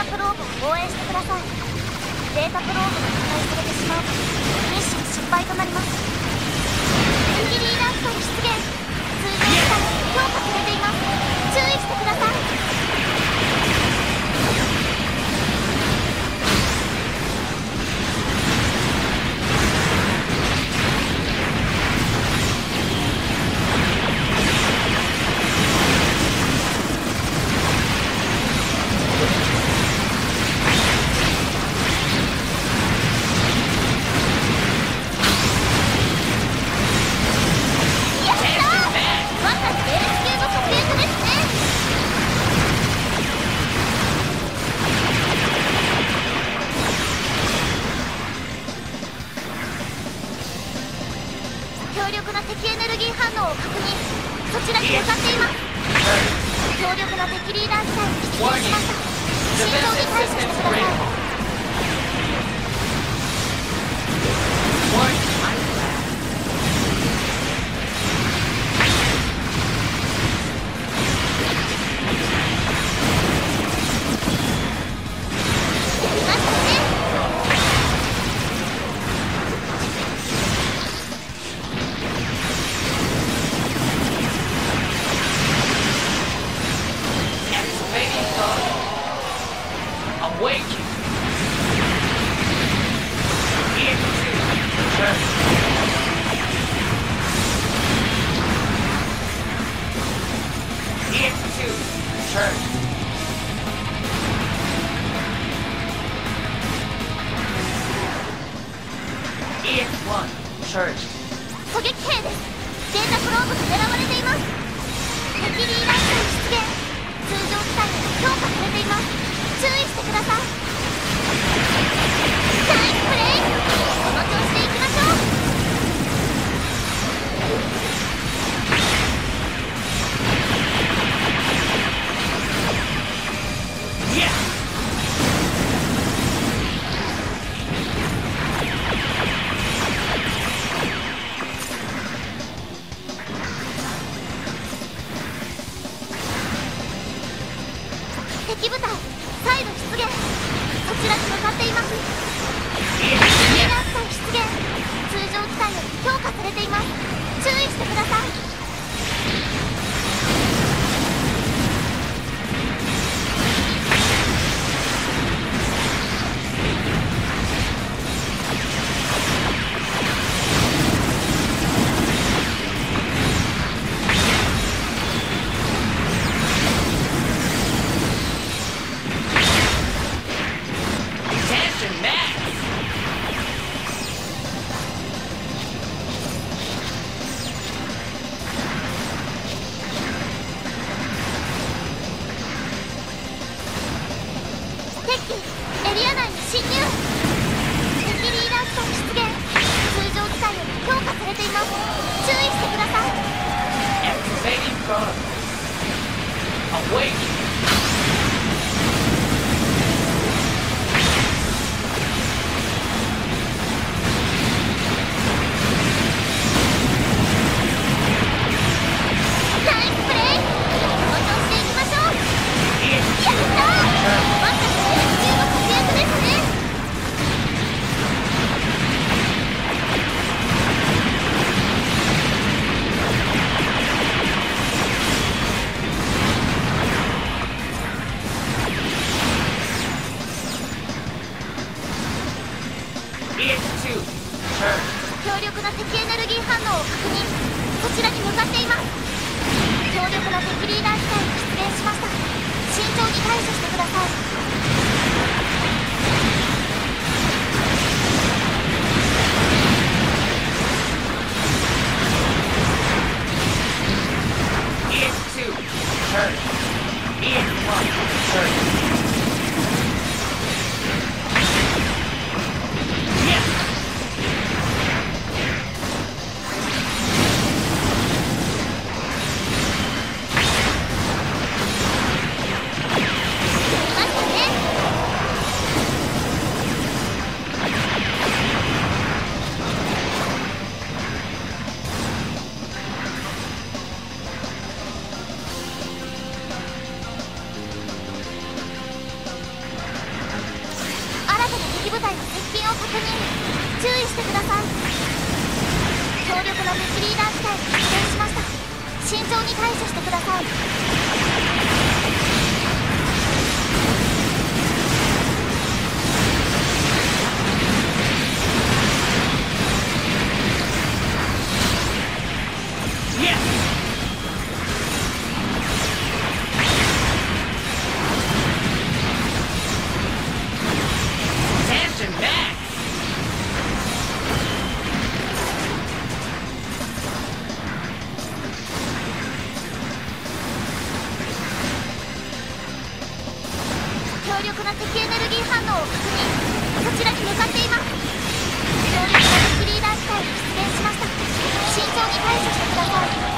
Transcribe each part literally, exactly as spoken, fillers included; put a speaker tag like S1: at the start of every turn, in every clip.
S1: タプローブを応援してください。データプローブが破壊されてしまうとミッション失敗となります。敵リーダーストに出現。通常機体強化されています。注意してください。強力な敵エネルギー反応を確認。そちらに向かっています。強力な敵リーダー機体に出現しました。慎重に対処してください。狙撃兵です。データプローブが狙われています。敵リーダー機体出現。通常機体が強化されています。注意してください。ナイスプレイ。この調子でいきましょう。敵部隊再度出現。そちらに向かっています。リーダー機体出現。通常機体より強化されています。注意してください。エリア内に侵入。敵リーダー機体出現。通常機体より強化されています。注意してください。
S2: Activating protocol. Awake. E X two. Turn.
S1: 強力な敵エネルギー反応を確認。そちらに向かっています。強力な敵リーダー機体に出現しました。慎重に対処してください。
S2: E X two. Turn. E X one. Turn.
S1: E 確認。注意してください。強力な敵リーダー機体が出現しました。慎重に対処してください。強力な敵エネルギー反応を確認。そちらに向かっています。強力な敵リーダー機体が出現しました。慎重に対処してください。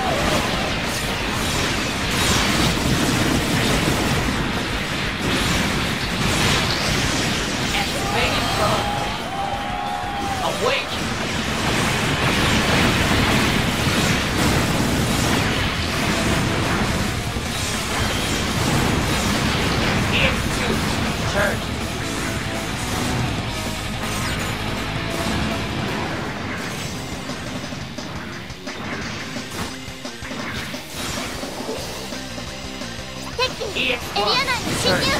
S1: エリア内に侵入。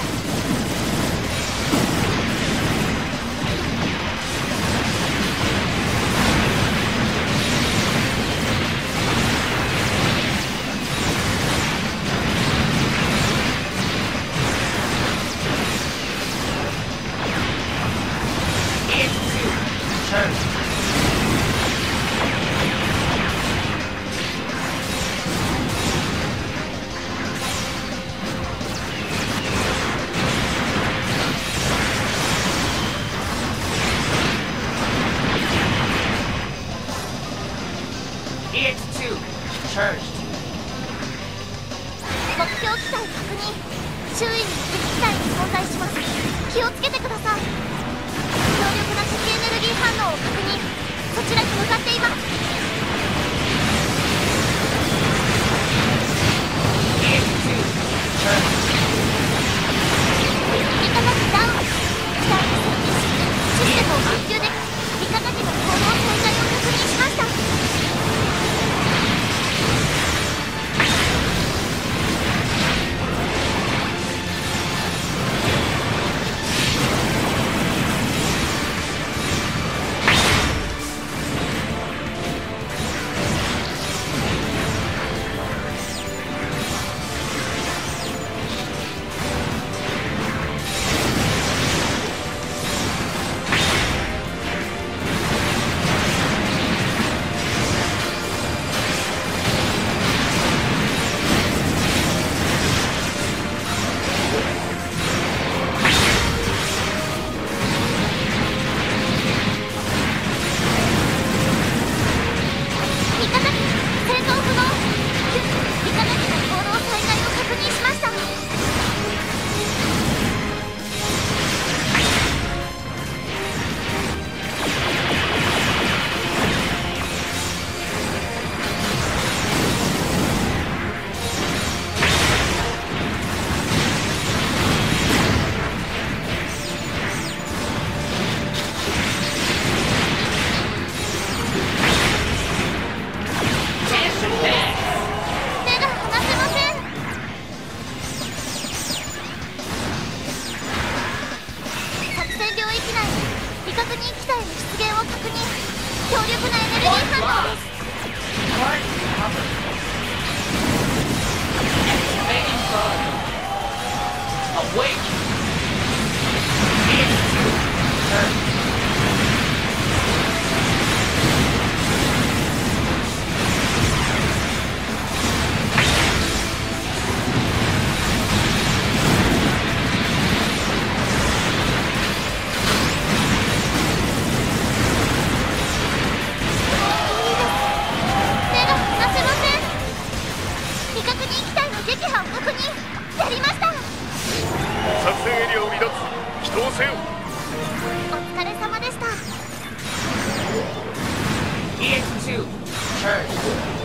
S2: イーエックスツー charged.
S1: 目標機体確認。周囲に敵機体が存在します。気をつけてください。強力な敵エネルギー反応を確認。そちらに向かっています。
S2: イーエックスツー charged.
S1: 味方機ダウン。機体に接近しシステムを復旧でき、味方機の行動再開を確認しました。強力なエネルギー反応です。お疲れ様でした。
S2: イーエックスツー charged.